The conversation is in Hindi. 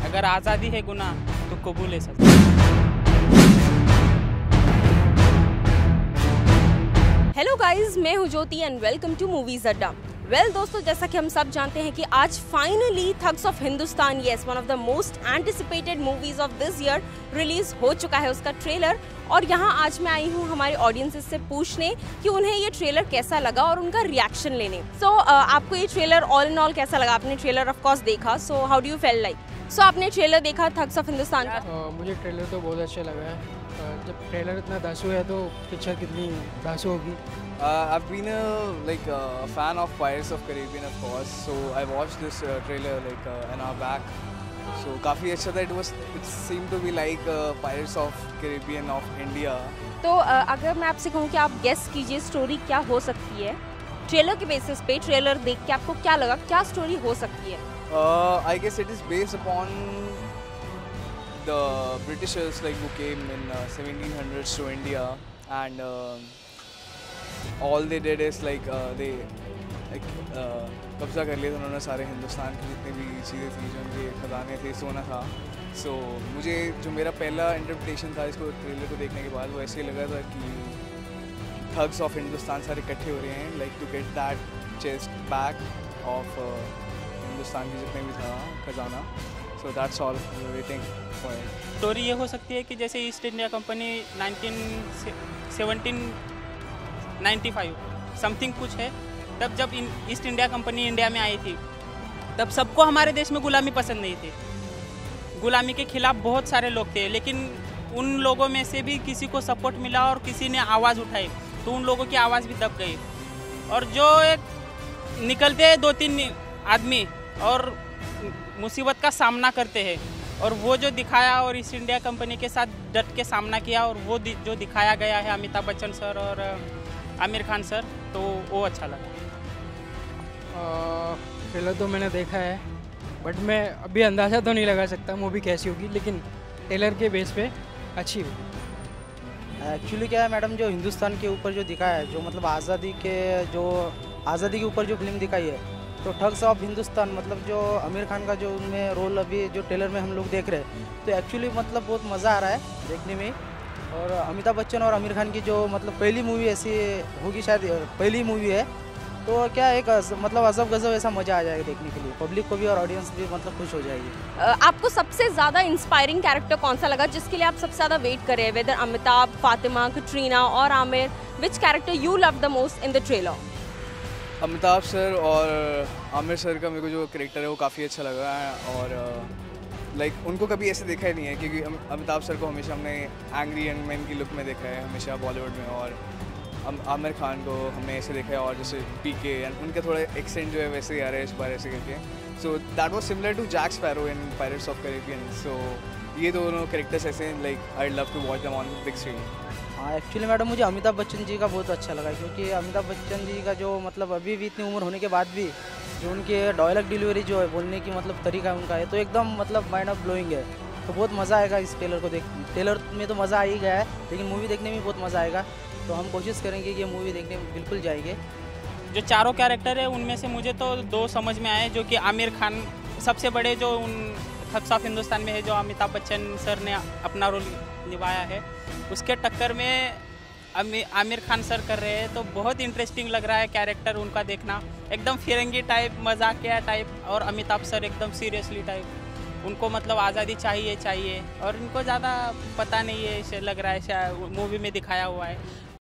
अगर आज़ादी है गुनाह तो कबूल है सजा। हेलो गाइस, मैं हूं Jyoti and welcome to movies Adda. दोस्तों, जैसा कि हम सब जानते हैं कि आज finally thugs of Hindustan, yes, one of the most anticipated movies of this year release हो चुका है उसका ट्रेलर। और यहाँ आज मैं आई हूँ हमारे ऑडियंसेस से पूछने कि उन्हें ये ट्रेलर कैसा लगा और उनका रिएक्शन लेने। आपको ये ट्रेलर ऑल इन ऑल कैसा लगा? आपने ट्रेलर ऑफ कोर्स देखा, so how do you feel like? आपने ट्रेलर देखा थग्स ऑफ हिंदुस्तान का? मुझे ट्रेलर तो बहुत अच्छा लगा है। जब ट्रेलर इतना धांसू है तो पिक्चर कितनी धांसू होगी। I've been a fan of Pirates of Caribbean, of course. So I watched this trailer an hour back. So काफ़ी अच्छा था. It seemed to be like Pirates of Caribbean of India. तो अगर मैं आपसे कहूँ कि आप गेस कीजिए स्टोरी क्या हो सकती है ट्रेलर के बेसिस पे, ट्रेलर देख के आपको क्या लगा, क्या स्टोरी हो सकती है? I guess it is based upon the Britishers who came in 1700s to India, and all they did is they कब्जा कर लिया था उन्होंने सारे हिंदुस्तान की जितनी भी चीज़ें थी, जो उनके खजाने थे, सोना था। सो मुझे जो मेरा पहला इंटरप्रिटेशन था इसको ट्रेलर को देखने के बाद, वो ऐसे लगा था कि थग्स ऑफ हिंदुस्तान सारे इकट्ठे हो रहे हैं to get that chest back of Hindustan की जितने भी था खजाना। So that's all waiting for it. Story ये हो सकती है कि जैसे ईस्ट इंडिया कंपनी 1795 समथिंग कुछ है, तब जब ईस्ट इंडिया कंपनी इंडिया में आई थी तब सबको हमारे देश में गुलामी पसंद नहीं थी। गुलामी के खिलाफ बहुत सारे लोग थे, लेकिन उन लोगों में से भी किसी को सपोर्ट मिला और किसी ने आवाज़ उठाई तो उन लोगों की आवाज़ भी दब गई। और जो एक निकलते हैं 2-3 आदमी और मुसीबत का सामना करते हैं, और वो जो दिखाया और ईस्ट इंडिया कंपनी के साथ डट के सामना किया, और वो जो दिखाया गया है अमिताभ बच्चन सर और आमिर खान सर, तो वो अच्छा लगा। ट्रेलर तो मैंने देखा है, बट मैं अभी अंदाज़ा तो नहीं लगा सकता मूवी कैसी होगी, लेकिन ट्रेलर के बेस पे अच्छी होगी। एक्चुअली क्या है मैडम, जो हिंदुस्तान के ऊपर जो दिखाया है, जो मतलब आज़ादी के ऊपर जो फिल्म दिखाई है, तो ठग्स ऑफ हिंदुस्तान मतलब जो आमिर खान का जो उनमें रोल अभी जो ट्रेलर में हम लोग देख रहे हैं, तो एक्चुअली मतलब बहुत मज़ा आ रहा है देखने में। और अमिताभ बच्चन और आमिर खान की जो मतलब पहली मूवी ऐसी होगी, शायद पहली मूवी है, तो क्या एक मतलब अजब गजब ऐसा मज़ा आ जाएगा देखने के लिए, पब्लिक को भी और ऑडियंस भी मतलब खुश हो जाएगी। आपको सबसे ज़्यादा इंस्पायरिंग कैरेक्टर कौन सा लगा जिसके लिए आप सबसे ज़्यादा वेट कर रहे हैं? वेदर अमिताभ, फातिमा, कटरीना और Aamir, which character you love the most in the trailer? Amitabh sir और आमिर सर का मेरे को जो करेक्टर है वो काफ़ी अच्छा लगा है, और उनको कभी ऐसे देखा ही नहीं है, क्योंकि अमिताभ सर को हमेशा हमने एंग्री यंग मैन की लुक में देखा है हमेशा बॉलीवुड में, और आमिर खान को हमने ऐसे देखा है, और जैसे पीके उनका थोड़ा एक्सेंट जो है वैसे ही आ रहा है इस बार ऐसे करके। So that was similar to Jack Sparrow in Pirates of Caribbean. So ये दोनों कैरेक्टर्स ऐसे I love to watch them on big screen. हाँ, एक्चुअली मैडम मुझे अमिताभ बच्चन जी का बहुत अच्छा लगा, क्योंकि अमिताभ बच्चन जी का जो मतलब अभी भी इतनी उम्र होने के बाद भी जो उनके डायलॉग डिलीवरी जो है बोलने की मतलब तरीका उनका है, तो एकदम मतलब माइंड ऑफ ब्लोइंग है। तो बहुत मज़ा आएगा इस ट्रेलर को देख। ट्रेलर में तो मज़ा आ ही गया है, लेकिन मूवी देखने में बहुत मज़ा आएगा, तो हम कोशिश करेंगे कि ये मूवी देखने में बिल्कुल जाएंगे। जो चारों कैरेक्टर है उनमें से मुझे तो 2 समझ में आए, जो कि आमिर खान सबसे बड़े जो उन थग्स ऑफ हिंदुस्तान में है, जो अमिताभ बच्चन सर ने अपना रोल निभाया है, उसके टक्कर में आमिर खान सर कर रहे हैं, तो बहुत इंटरेस्टिंग लग रहा है कैरेक्टर उनका देखना। एकदम फिरंगी टाइप, मजाकिया टाइप, और अमिताभ सर एकदम सीरियसली टाइप। उनको मतलब आज़ादी चाहिए, और इनको ज़्यादा पता नहीं है, लग रहा है शायद मूवी में दिखाया हुआ है।